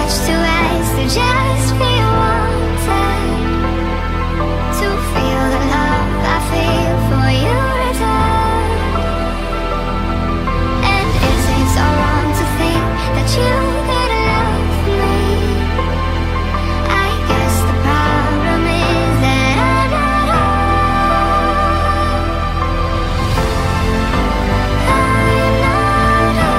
much to ask to just feel wanted, to feel the love I feel for you return. And is it so wrong to think that you could love me? I guess the problem is that I'm not her. I'm not her.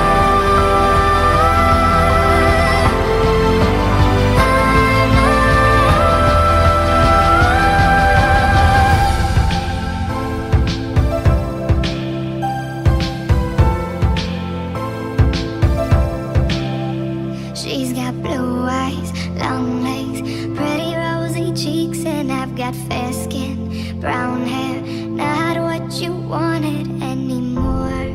She's got blue eyes, long legs, pretty rosy cheeks, and I've got fair skin, brown hair, not what you wanted anymore.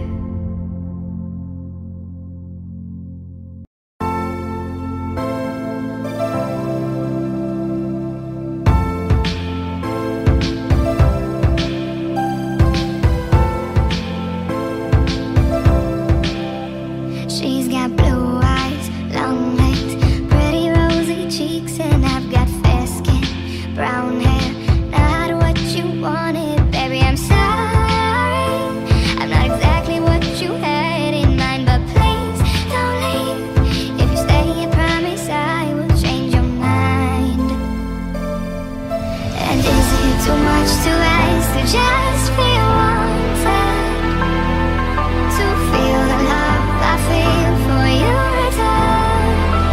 She's got blue eyes, long legs, pretty rosy cheeks, and I've got fair skin, brown hair, not what you wanted. Baby, I'm sorry, I'm not exactly what you had in mind, but please don't leave. If you stay, I promise I will change your mind. And is it too much to ask to just feel wanted, to feel the love I feel for you return?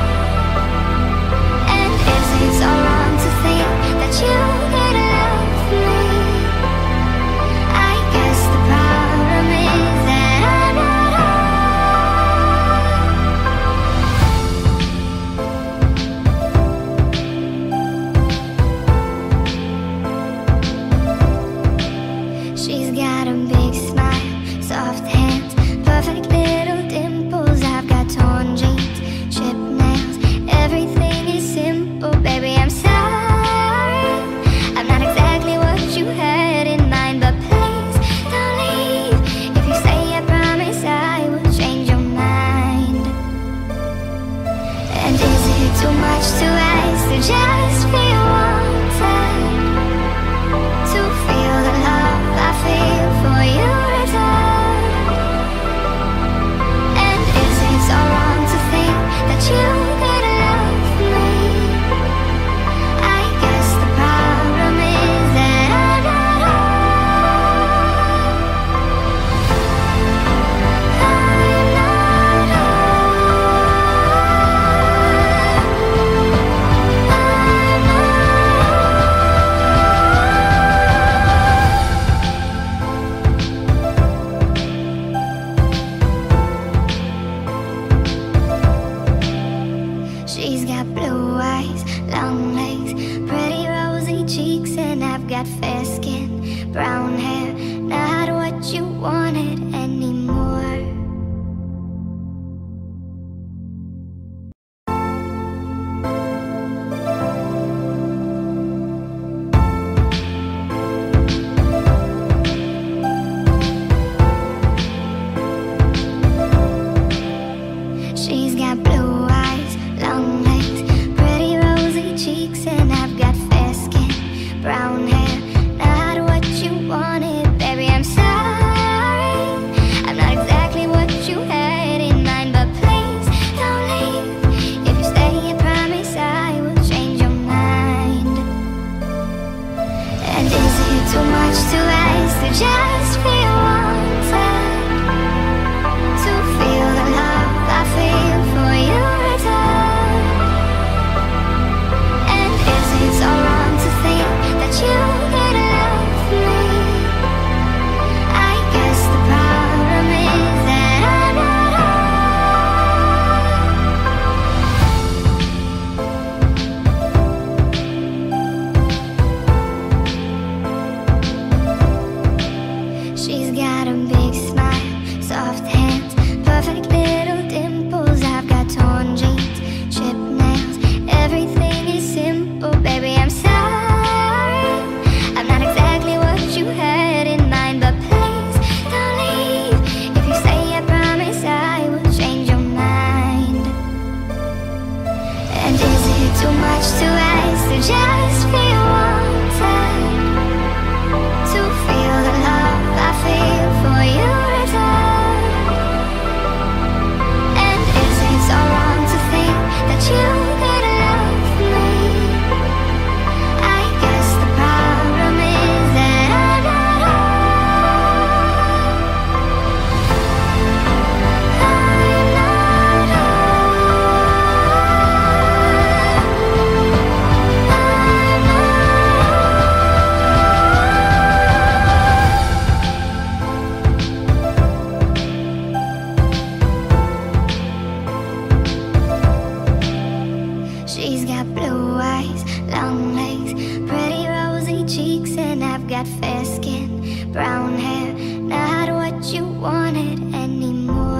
got fair skin, brown hair, not what you wanted anymore.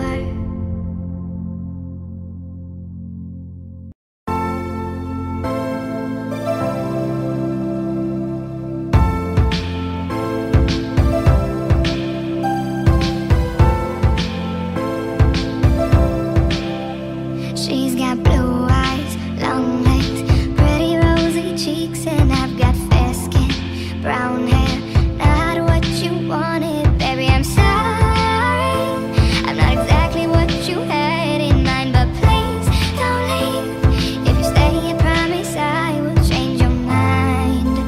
She's got blue eyes, long legs, pretty rosy cheeks, and I've got fair skin, brown hair, not what you wanted. Baby, I'm sorry, I'm not exactly what you had in mind, but please don't leave. If you stay, I promise I will change your mind.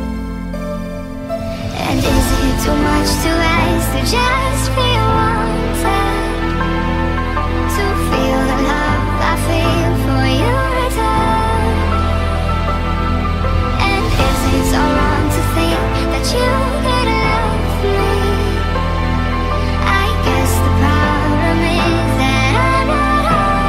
And is it too much to ask to just feel wanted? To feel the love I feel for you return? And is it so wrong to think that you could love me? I guess the problem is that I'm not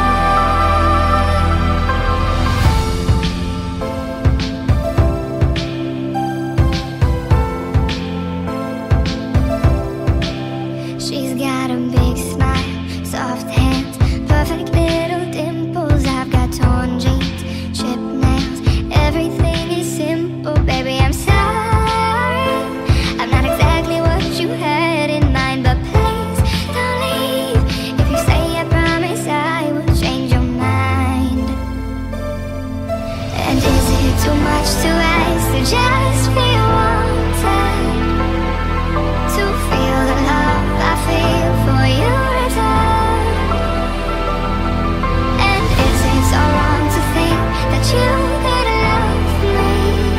her. She's got a big smile, soft hands, perfect little dimples. I've got torn jeans, chipped nails, everything is simple. Baby, I'm sorry, I'm not exactly what you had in mind, but please don't leave. If you stay, I promise I will change your mind. And is it too much to ask to just feel wanted? To feel the love I feel for you return? And is it so wrong to think that you could love me?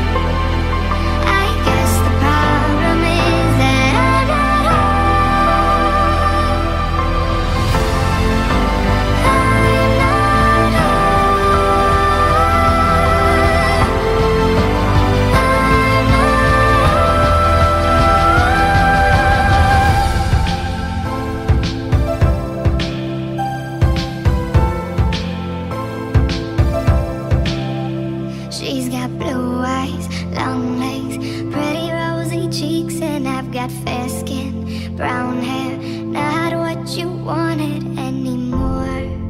I guess the problem is that I'm not her. I'm not her. She's got blue eyes, long legs, pretty rosy cheeks, and I've got fair skin, brown hair, not what you wanted anymore.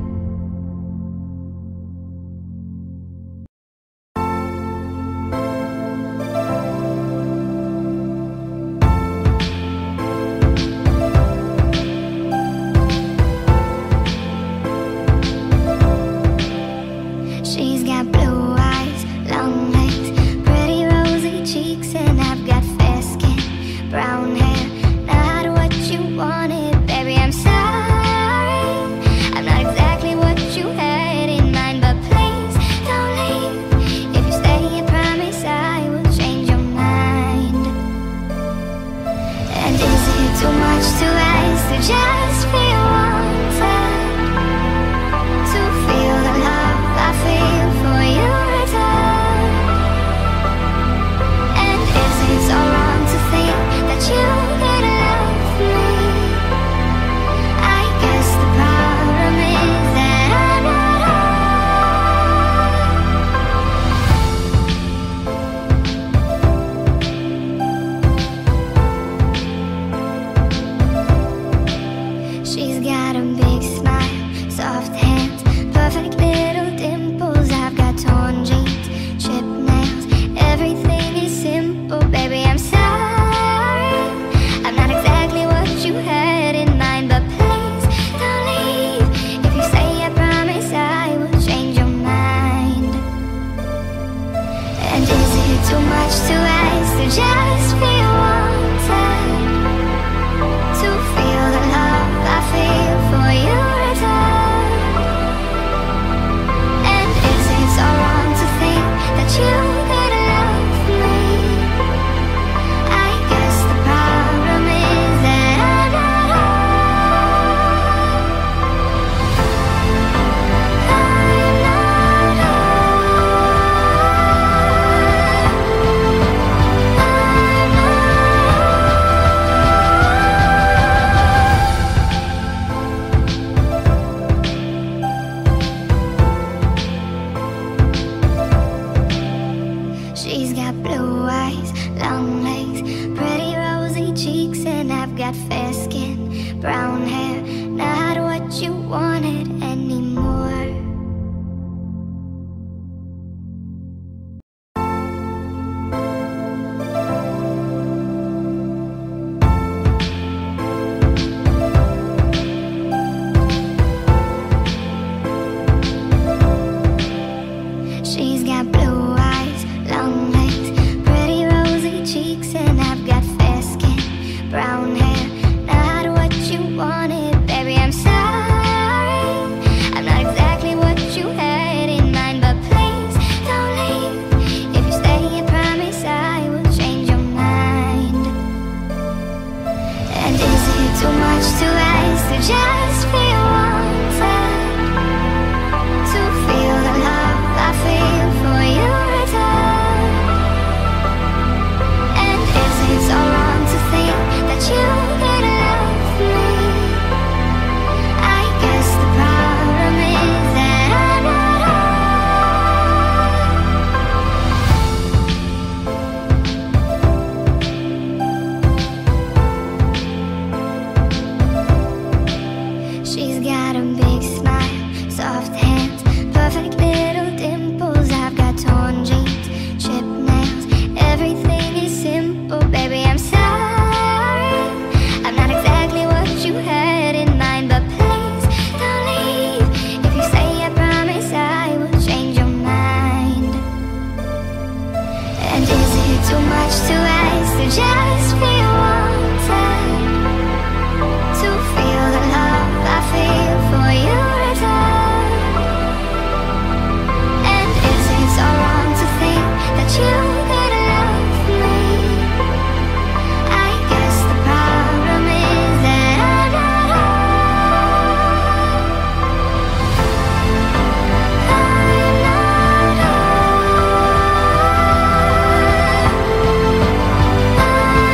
She's got blue eyes, long legs, pretty rosy cheeks, and I've got fair skin, brown hair, not what you wanted. Baby, I'm sorry, I'm not exactly what you had in mind, but please don't leave. If you stay, I promise I will change your mind. And is it too much to ask to just feel wanted? To feel the love I feel for you return? And is it so wrong to think that you could love me? I guess the problem is that I'm not her. She's got a big smile, soft hands, perfect little dimples. I've got torn jeans, chipped nails, everything is simple. Baby, I'm sorry, I'm not exactly what you had in mind, but please don't leave. If you stay, I promise I will change your mind. And is it too much to ask to just feel wanted? To feel the love I feel for you return? And perfect little dimples. I've got torn jeans, chipped nails. Everything is simple, baby, I'm sorry. I'm not exactly what you had in mind, but please don't leave. If you say I promise I will change your mind. And is it too much to ask to just feel wanted? To feel the love I feel for you return? And is it so wrong to think that you could love me? I guess the problem is that I'm not her. I'm not her.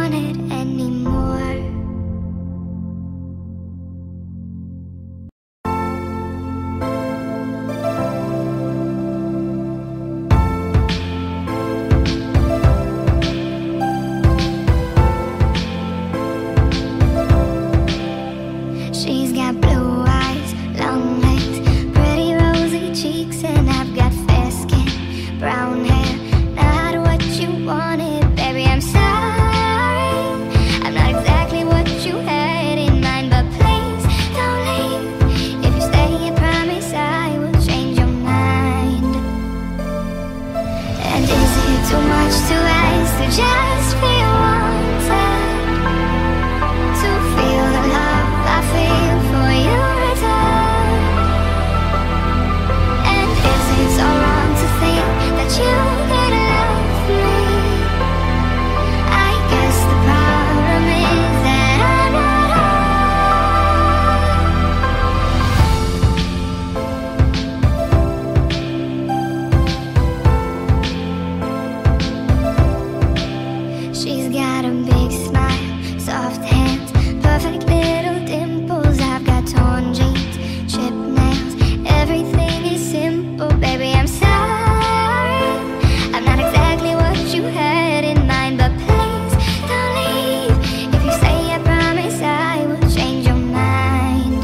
want it anymore. She's got blue eyes, long legs, pretty rosy cheeks, and I've got fair skin, brown hair, not what you wanted, baby, I'm sorry. I'm not exactly what you had in mind, but please don't leave. If you stay, I promise I will change your mind. And is it too much to ask to just feel wanted? To feel the love I feel for you return? And is it so wrong to think that you could love me? I guess the problem is that I'm not her. She's got a big smile, soft hands, perfect little dimples. I've got torn jeans, chipped nails, everything is simple, baby, I'm sorry. I'm not exactly what you had in mind, but please don't leave. If you stay, I promise I will change your mind.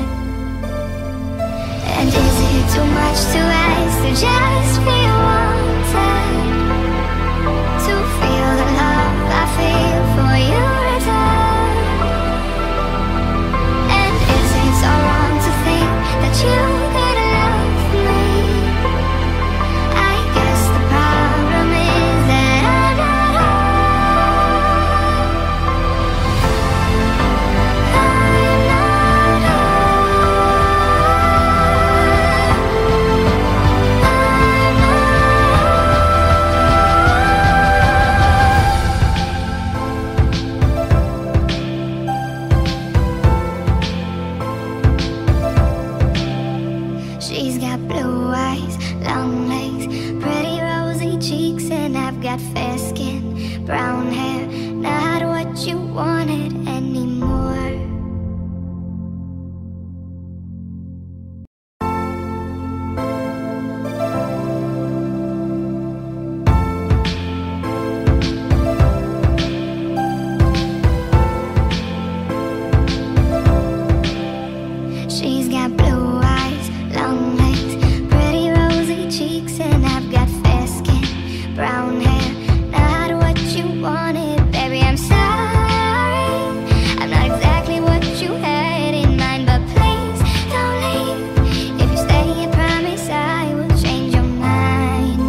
And is it too much to ask to just feel wanted? To feel the love I feel for you return? And is it so wrong to think that you could love me? I guess the problem is that I'm not her. I'm not her. She's got blue eyes, long legs, pretty rosy cheeks, and I've got fair skin, brown hair, not what you wanted anymore. She's got blue eyes, long legs, pretty rosy cheeks, and I've got fair skin, brown hair, not what you wanted, baby, I'm sorry. I'm not exactly what you had in mind, but please don't leave. If you stay, I promise I will change your mind.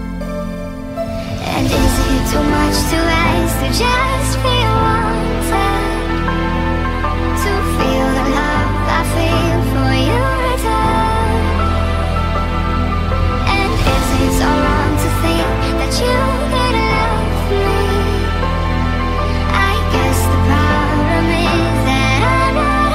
And is it too much to ask to just feel wanted? To feel the love I feel for you return? And is it so wrong to think that you could love me? I guess the problem is that I'm not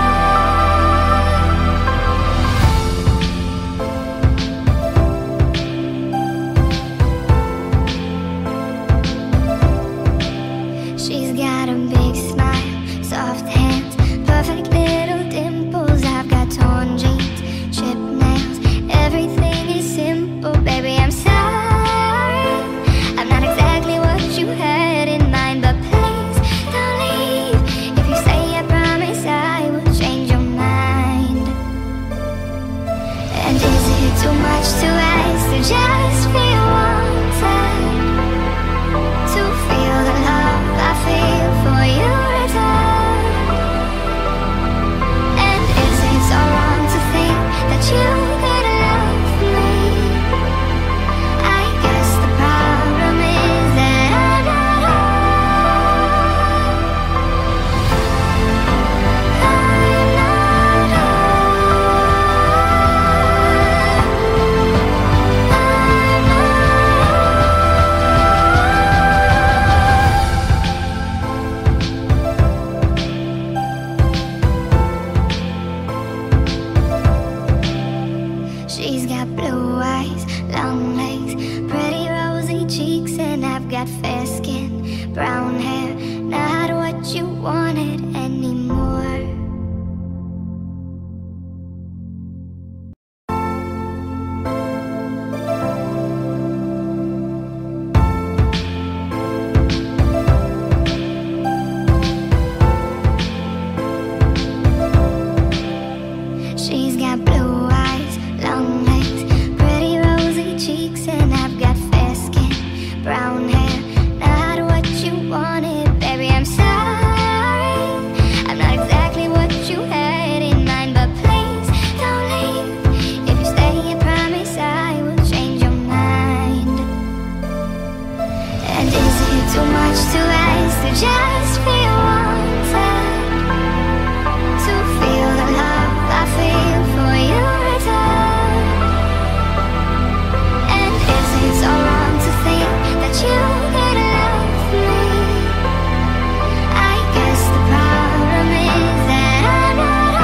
her. She's got a big smile, soft hands, perfect little dimples. I've got torn jeans, chipped nails, everything is simple, baby, I'm sorry. I'm not exactly what you had in mind, but please don't leave. If you stay, I promise I will change your mind. And is it too much to ask to just feel wanted? To feel the love I feel for you return? want it anymore. She's got blue eyes, long legs, pretty rosy cheeks, and I've got fair skin, brown hair, not what you wanted, baby, I'm sorry. I'm not exactly what you had in mind, but please don't leave. If you stay, I promise I will change your mind. And is it too much to ask to just feel wanted? To feel the love I feel for you return? And is it so wrong to think that you could love me? I guess the problem is that I'm not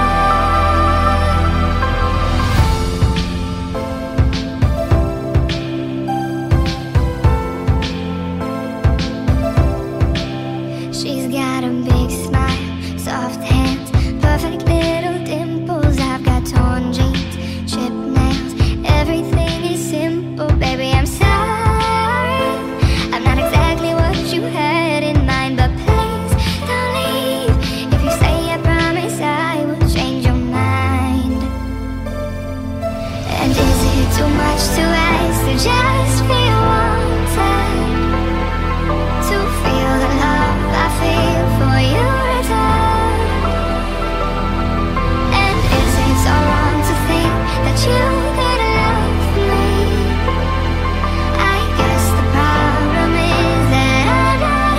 her. She's got a big smile, soft hands, perfect little dimples. I've got torn jeans, chipped nails, everything is simple, baby, I'm sorry. I'm not exactly what you had in mind, but please don't leave. If you stay, I promise I will change your mind. And is it too much to ask to just feel wanted? To feel the love I feel for you return? And is it so wrong to think that you could love me? I guess the problem is that I'm not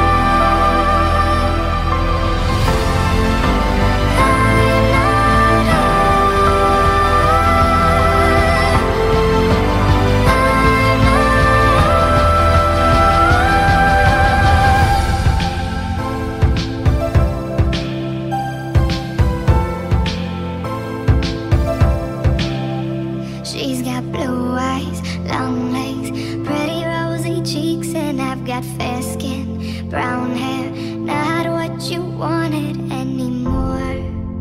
She's got blue eyes, long legs, pretty rosy cheeks, and I've got fair skin, brown hair, not what you wanted anymore.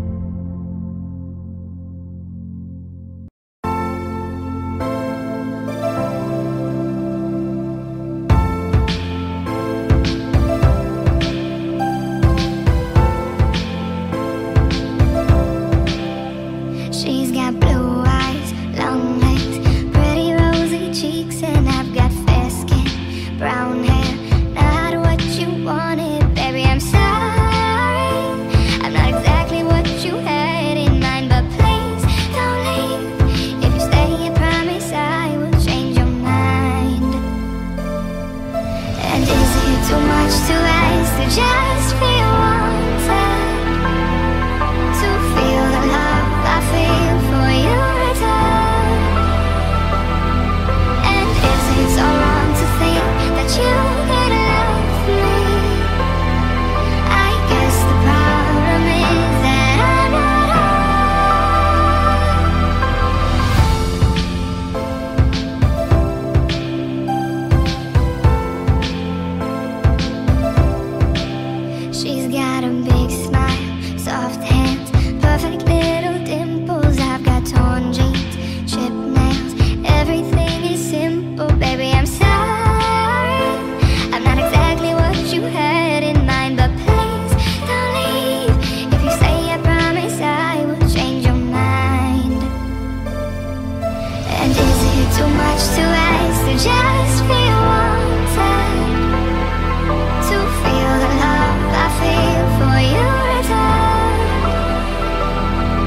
She's got blue eyes, long legs, pretty rosy cheeks, and I've got fair skin, brown hair, not what you wanted, baby, I'm sorry. I'm not exactly what you had in mind, but please don't leave. If you stay, I promise I will change your mind. And is it too much to ask to just feel wanted? To feel the love I feel for you return? And is it so wrong to think that you could love me? I guess the problem is that I'm not her. She's got a big smile, soft hands, perfect little dimples. I've got torn jeans, chipped nails, everything is simple, baby, I'm sorry. I'm not exactly what you had in mind, but please don't leave. If you stay, I promise I will change your mind. And is it too much to ask to just feel wanted? To feel the love I feel for you return?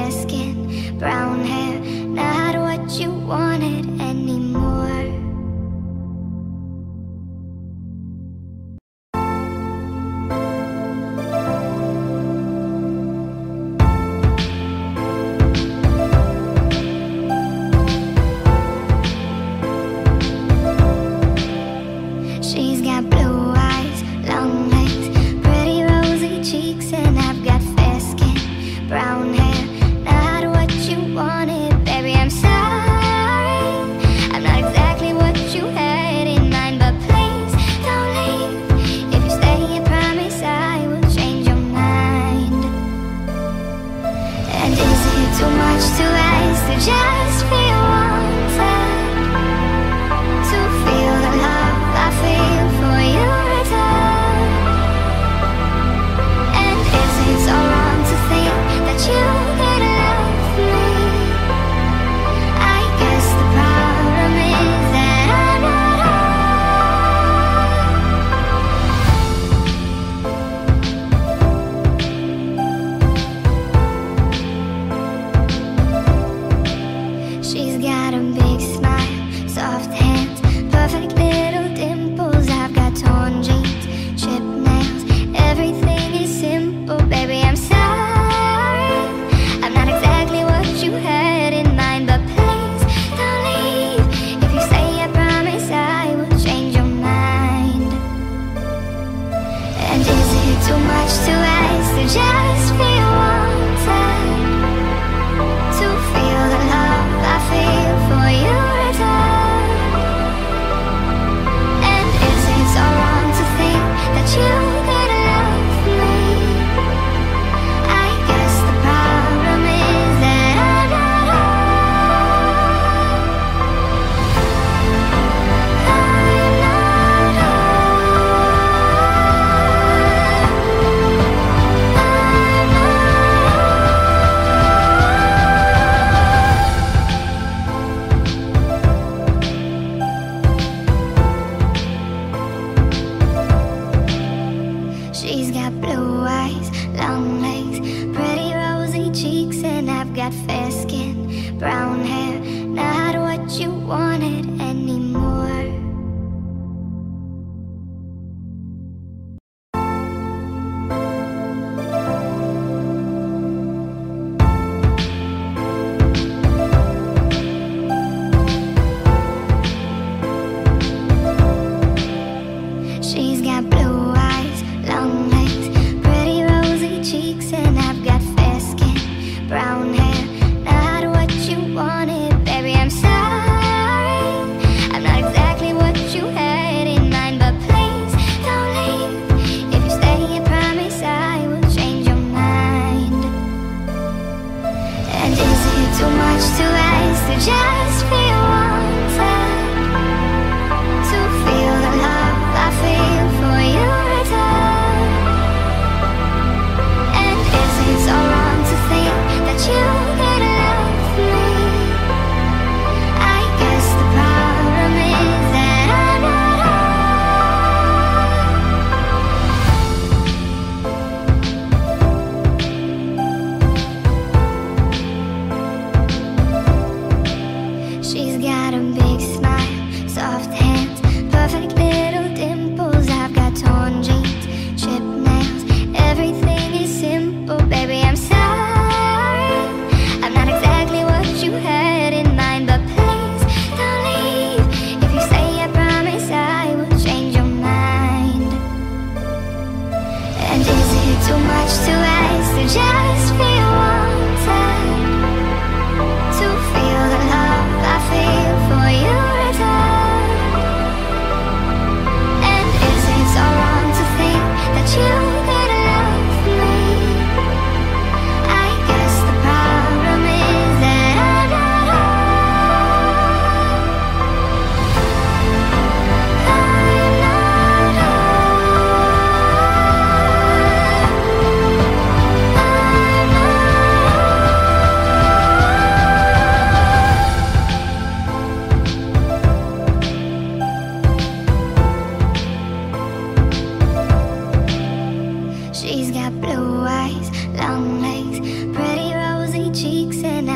fair skin, brown hair, not what you wanted anymore. She's got blue eyes, long legs, pretty rosy cheeks, and I've got fair skin, brown hair, not what you wanted. Baby, I'm sorry, I'm not exactly what you had in mind, but please don't leave. If you stay, I promise I will change your mind. And is it too much to ask to just feel wanted, to feel the love I feel for you return? And is it so wrong to think that you could love me? I guess the problem is that I'm not her. She's got a big smile, soft hands, perfect little dimples. I've got torn jeans, chipped nails, everything is simple. Baby, I'm sorry, I'm not exactly what you had in mind, but please don't leave. If you stay, I promise I will change your mind. And is it too much to ask to just feel wanted, to feel the love I feel for you return? And is it so wrong to think that you could love me? I guess the problem is that I'm not She's got blue eyes, long legs, pretty rosy cheeks, and I've got fair skin, brown hair, not what you wanted anymore. She's got blue eyes, long legs, pretty rosy cheeks, and I've got fair skin, brown hair, not what you wanted. Baby, I'm sorry, I'm not exactly what you had in mind, but please don't leave. If you stay, I promise I will change your mind. And is it too much to ask to just feel wanted, to feel the love I feel for you return? And is it so wrong to think that you could love me? I guess the problem is that I'm not her. She's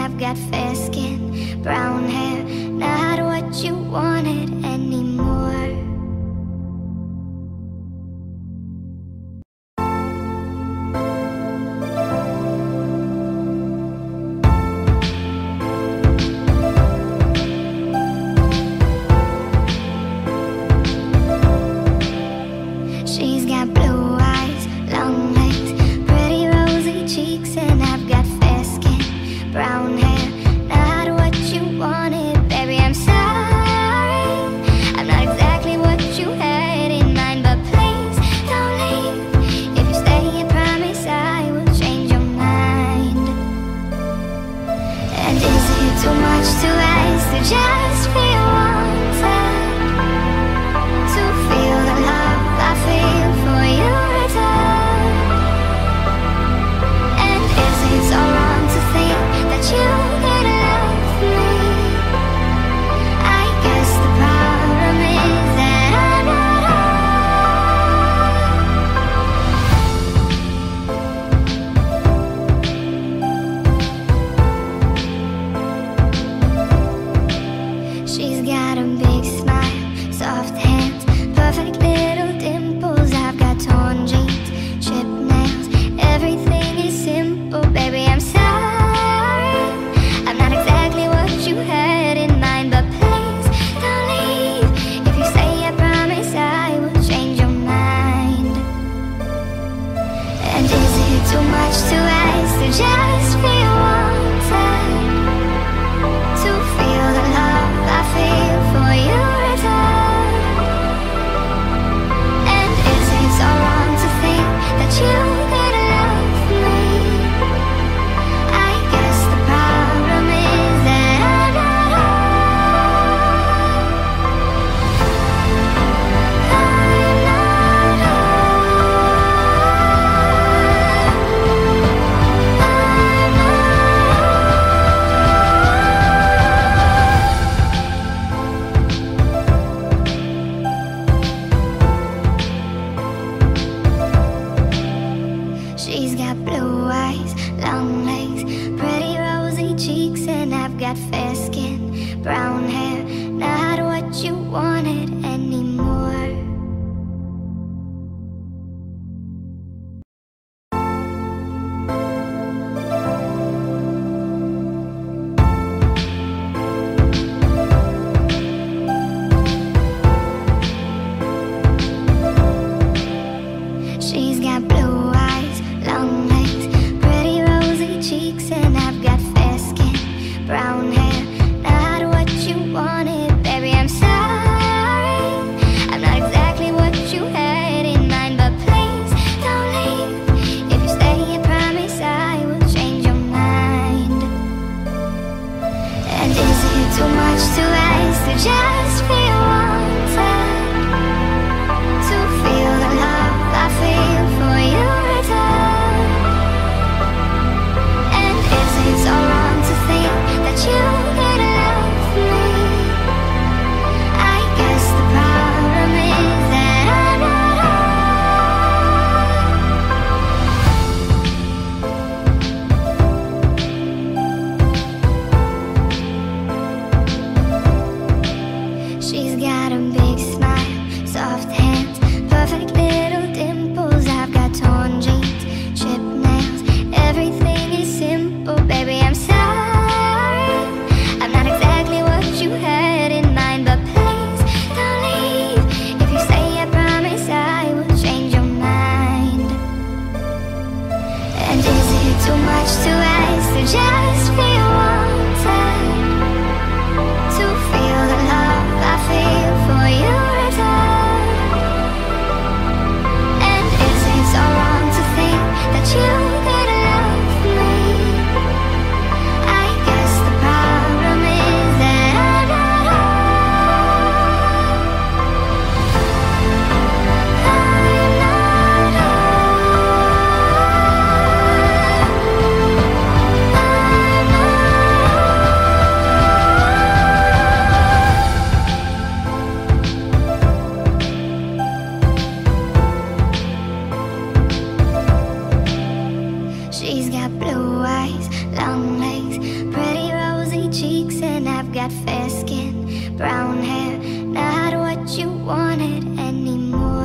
I've got fair skin, brown hair, not what you wanted anymore. She's got blue eyes, long legs, pretty rosy cheeks, and I've got fair skin, brown hair, not what you wanted. Baby, I'm sorry, I'm not exactly what you had in mind, but please don't leave. If you stay, I promise I will change your mind. And is it too much to ask to just feel wanted, to feel the love I feel for you return? And is it so wrong to think that you could love me? I guess the problem is that I'm not her. She's got a big smile, soft hands, perfect little dimples. I've got torn jeans, chipped nails, everything is simple. Baby, I'm sorry, I'm not exactly what you had in mind, but please don't leave. If you stay, I promise I will change your mind. And is it too much to ask to just feel wanted, to feel the love I feel for you return? And is it so wrong to think that you could love me? I guess the problem is that I'm not her. I'm not her. She's got blue eyes, long legs, pretty rosy cheeks, and I've got fair skin, brown hair, not what you wanted anymore. She's got blue eyes, long legs, pretty rosy cheeks, and I've got fair skin, brown hair, not what you wanted. Baby, I'm sorry, I'm not exactly what you had in mind, but please don't leave. If you stay, I promise I will change your mind. And is it too much to ask to just feel wanted, to feel the love I feel for you return? And is it so wrong to think that you could love me? I guess the problem is that I'm not her. She's got fair skin, brown hair, not what you wanted anymore.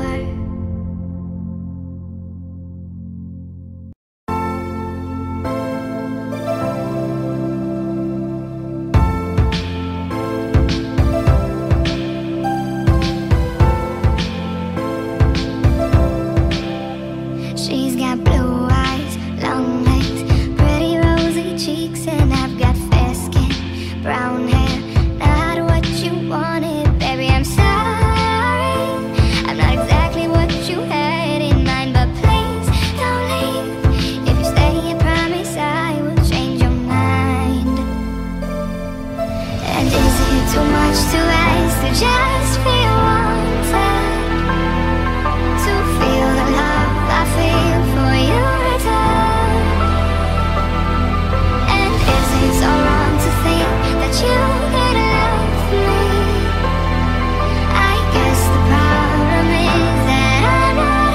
She's got blue eyes, long legs, pretty rosy cheeks, and I've got fair skin, brown hair, not what you wanted. Baby, I'm sorry, I'm not exactly what you had in mind, but please don't leave. If you stay, I promise I will change your mind. And is it too much to ask to just feel wanted, to feel the love I feel for you return? And is it so wrong to think that you could love me? I guess the problem is that I'm not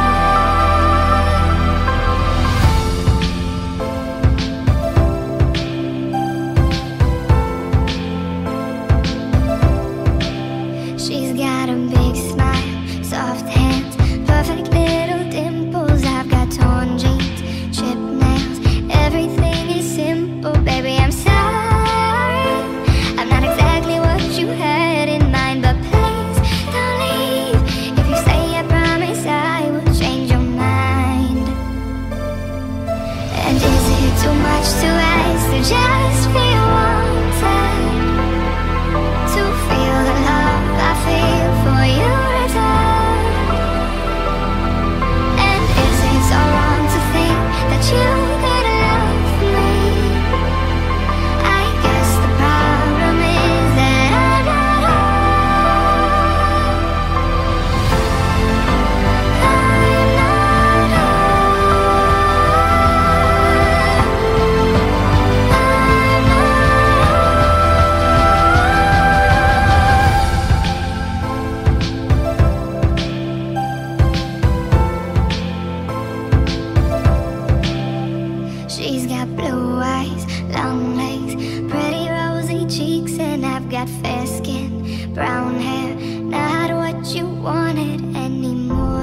her. She's got a big smile, soft hands, perfect little dimples. I've got torn jeans, chipped nails, everything is simple. Baby, I'm sorry, I'm not exactly what you had in mind, but please don't leave. If you stay, I promise I will change your mind. And is it too much to ask to just feel wanted, to feel the love I feel for you return? And is it so wrong to think that you could love me? I guess the problem is that I'm not her. I'm not her. She's got blue eyes, long legs, pretty rosy cheeks, and I've got fair skin, brown hair, not what you wanted anymore.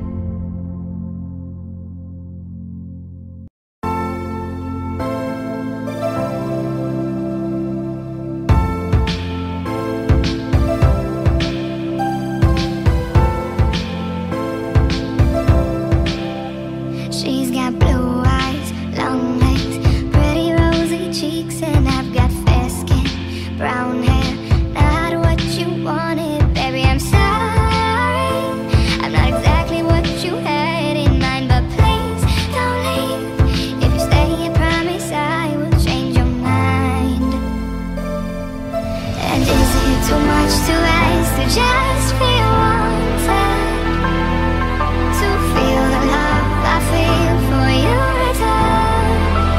She's got blue eyes, long legs, pretty rosy cheeks, and I've got fair skin, brown hair, not what you wanted. Baby, I'm sorry, I'm not exactly what you had in mind, but please don't leave. If you stay, I promise I will change your mind. And is it too much to ask to just feel wanted, to feel the love I feel for you return?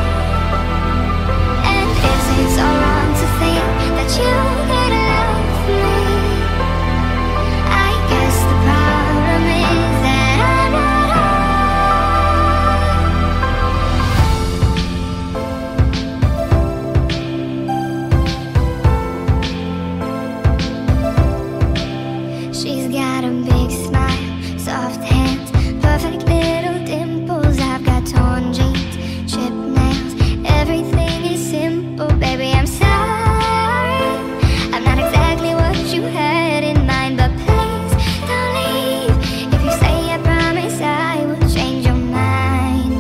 And is it so wrong to think that you could love me? I guess the problem is that I'm not her. She's got a big smile, soft hands, perfect little dimples. I've got torn jeans, chipped nails, everything is simple. Baby, I'm sorry, I'm not exactly what you had in mind, but please don't leave. If you stay, I promise I will change your mind.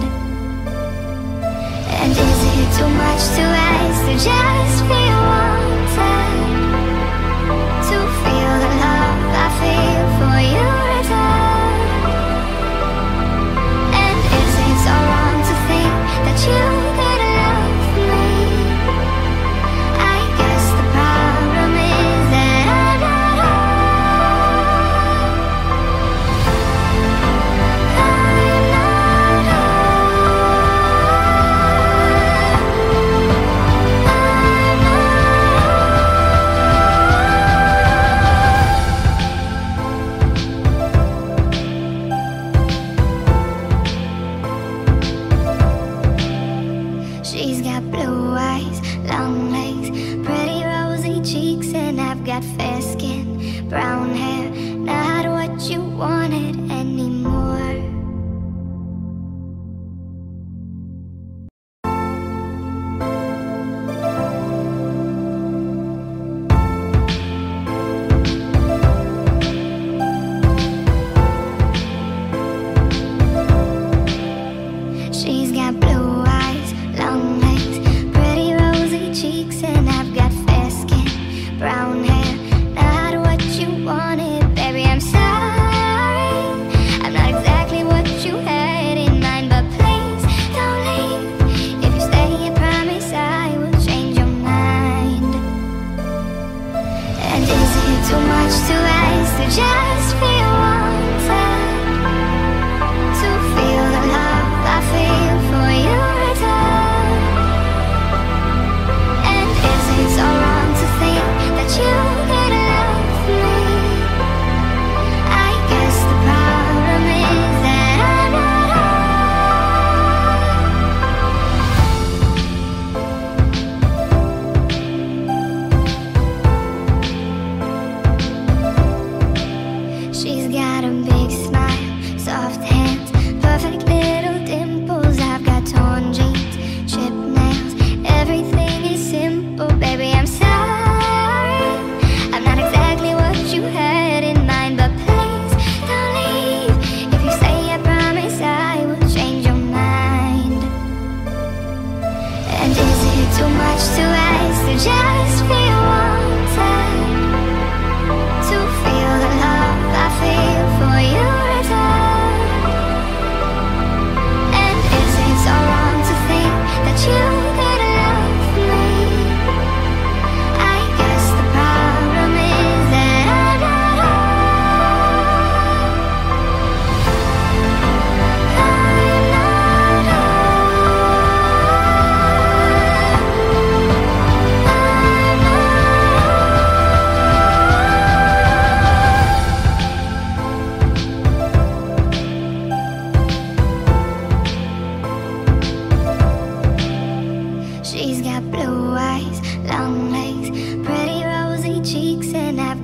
And is it too much to ask to just feel wanted, to feel the love I feel for you return? And is it so wrong to think that you could love me? I guess the problem is that I'm not her. I'm not her.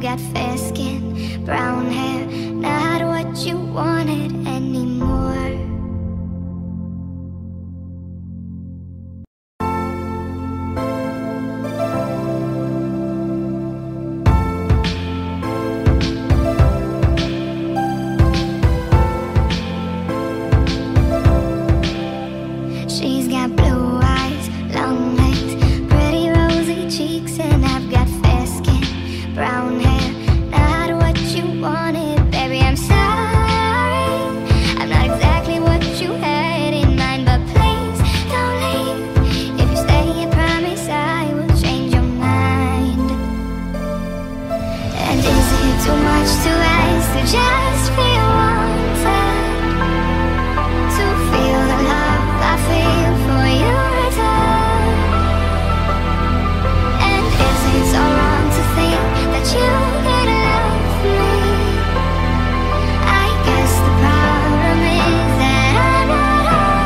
got fair skin, brown hair, not what you wanted anymore. She's got blue eyes, long legs, pretty rosy cheeks, and I've got fair skin, brown hair, not what you wanted. Baby, I'm sorry, I'm not exactly what you had in mind, but please don't leave. If you stay, I promise I will change your mind. And is it too much to ask to just feel wanted, to feel the love I feel for you return? And is it so wrong to think that you could love me? I guess the problem is that I'm not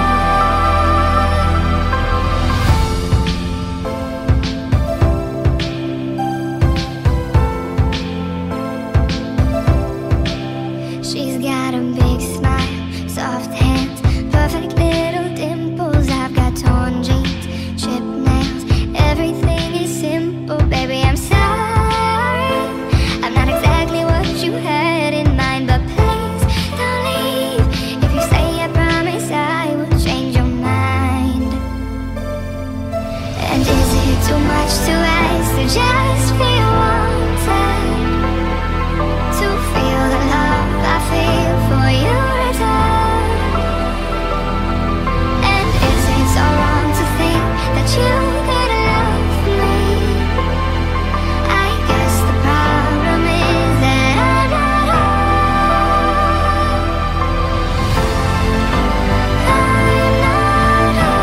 her. She's got a big smile, soft hands, perfect little dimples. I've got torn jeans, chipped nails, everything is simple. Baby, I'm sorry, I'm not exactly what you had in mind, but please don't leave. If you stay, I promise I will change your mind. And is it too much to ask to just feel wanted, to feel the love I feel for you return? And is it so wrong to think that you could love me? I guess the problem is that I'm not her. I'm not her.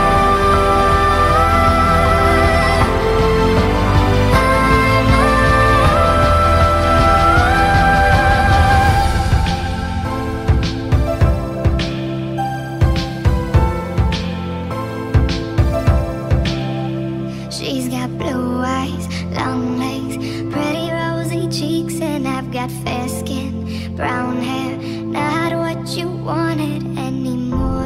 She's got blue eyes, long legs, pretty rosy cheeks, and I've got fair skin, brown hair, not what you wanted anymore.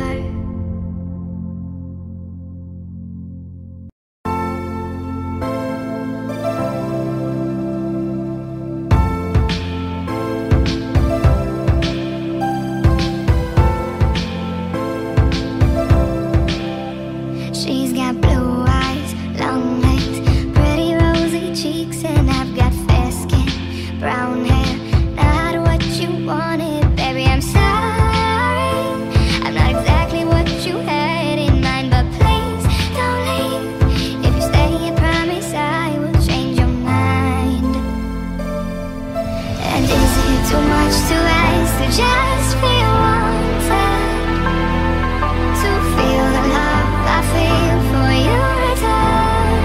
She's got blue eyes, long legs, pretty rosy cheeks, and I've got fair skin, brown hair, not what you wanted. Baby, I'm sorry, I'm not exactly what you had in mind, but please don't leave. If you stay, I promise I will change your mind. And is it too much to ask to just feel wanted, to feel the love I feel for you return?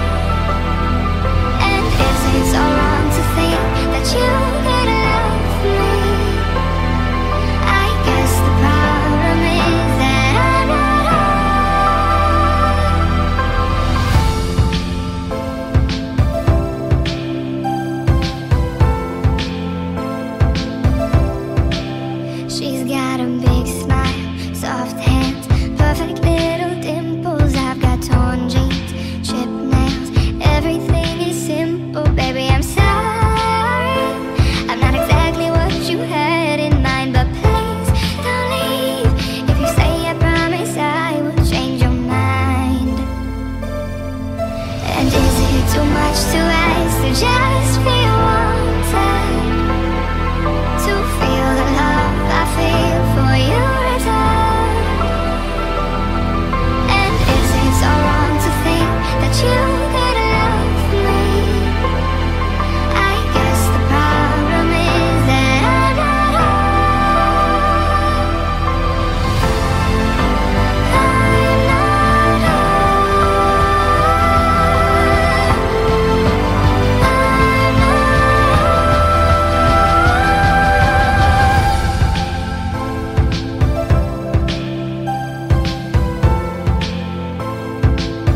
And is it so wrong to think that you could love me? I guess the problem is that I'm not her. She's got a big smile, soft hands, perfect little dimples. I've got torn jeans, chipped nails, everything is simple. Baby, I'm sorry, I'm not exactly what you had in mind, but please don't leave. If you stay, I promise I will change your mind. And is it too much to ask to just feel wanted, to feel the love I feel for you return? And is it so wrong to think that you could love me? I guess the problem is that I'm not her. I'm not her.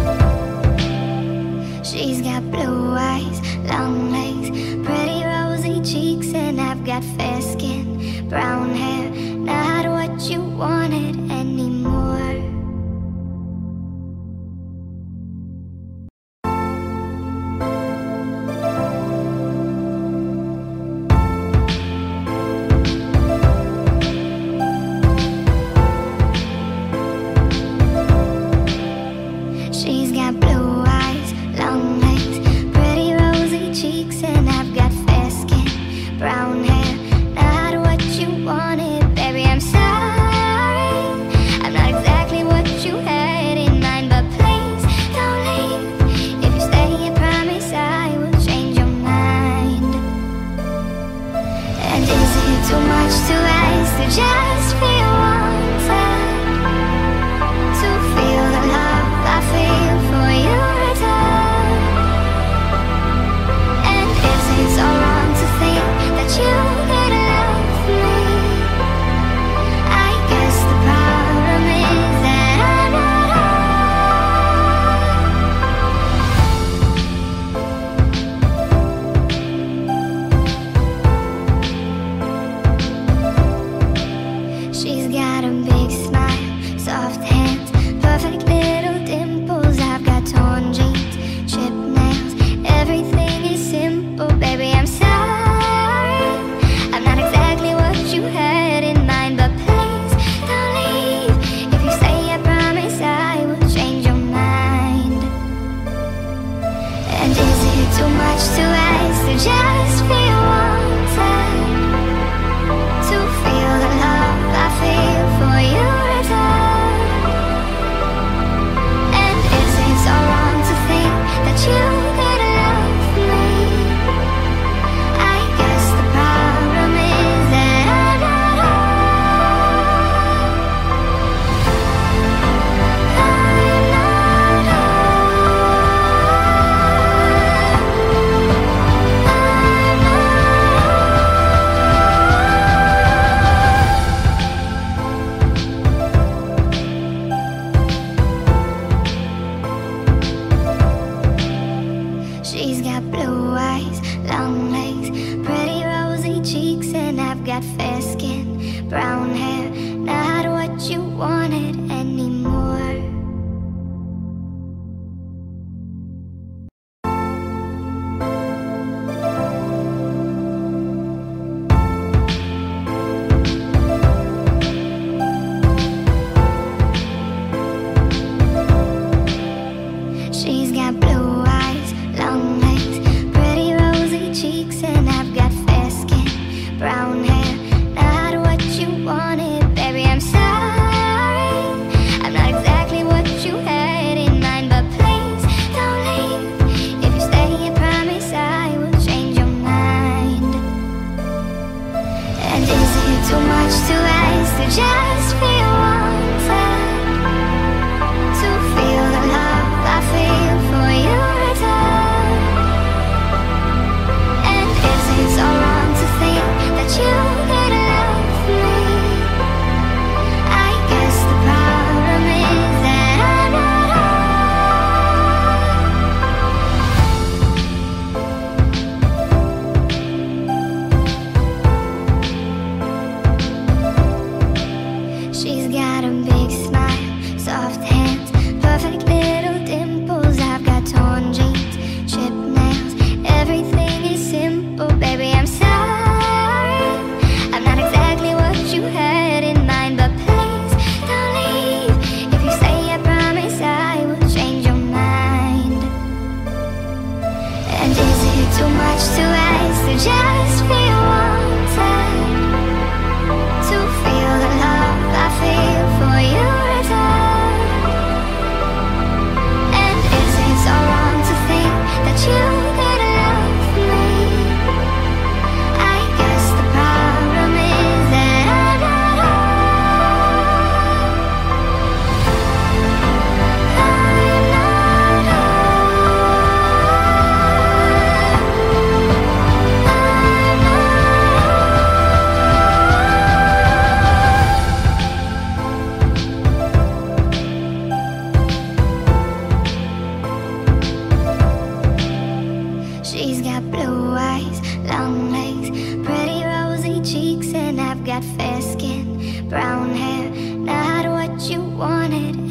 She's got blue eyes, long legs, pretty rosy cheeks and I've got fair skin, brown hair, not what you wanted anymore. She's got blue eyes, long legs, pretty rosy cheeks, and I've got fair skin, brown hair, not what you wanted, baby, I'm sorry. I'm not exactly what you had in mind, but please don't leave. If you stay, I promise I will change your mind. And is it too much to ask to just feel wanted? To feel the love I feel for you return? And is it so wrong to think that you could love me? I guess the problem is that I'm not her. She's got a big smile, soft hands, perfect little dimples. I've got torn jeans, chipped nails, everything is simple, baby, I'm sorry. I'm not exactly what you had in mind, but please don't leave. If you stay, I promise I will change your mind. And is it too much to ask to just feel wanted? To feel the love I feel for you return? And is it so wrong to think that you could love me? I guess the problem is that I'm not her. I'm not her. She's got blue eyes, long legs, pretty rosy cheeks, and I've got fair skin, brown hair, not what you wanted anymore. She's got blue eyes, long legs, pretty rosy cheeks, and I've got fair skin, brown hair, not what you wanted, baby, I'm sorry. I'm not exactly what you had in mind, but please don't leave. If you stay, I promise I will change your mind. And is it too much to ask to just feel wanted? To feel the love I feel for you return? And is it so wrong to think that you could love me? I guess the problem is that I'm not her. She's got a big smile, soft hands, perfect little dimples. I've got torn jeans, chipped nails, everything is simple, baby, I'm sorry. I'm not exactly what you had in mind, but please don't leave. If you stay, I promise I will change your mind. And is it too much to ask to just feel wanted? To feel the love I feel for you return? And is it so wrong to think that you could love me? I guess the problem is that I'm not her. I'm not her. I'm not her. She's got blue eyes, long legs, got fair skin, brown hair, not what you wanted.